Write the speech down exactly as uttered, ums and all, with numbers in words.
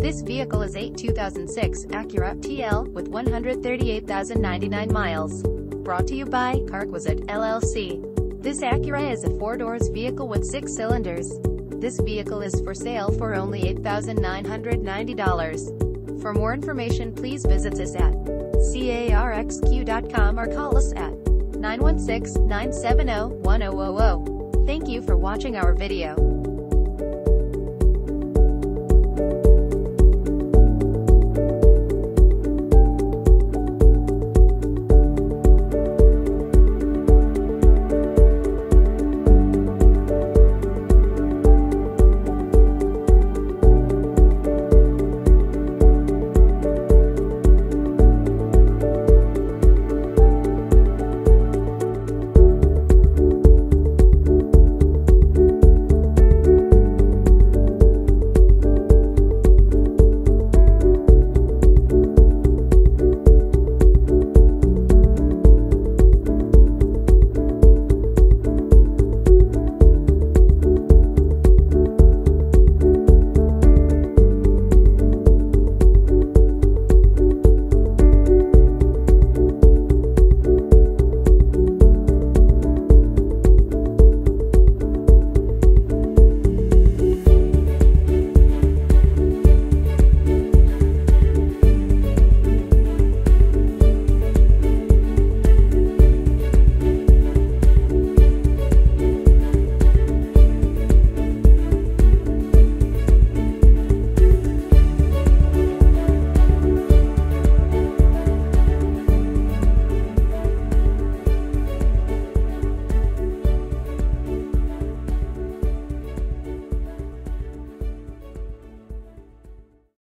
This vehicle is a two thousand six Acura T L with one hundred thirty-eight thousand ninety-nine miles. Brought to you by Carquisite L L C. This Acura is a four-doors vehicle with six cylinders. This vehicle is for sale for only eight thousand nine hundred ninety dollars. For more information, please visit us at carxq dot com or call us at nine one six, nine seven zero, one zero zero zero. Thank you for watching our video.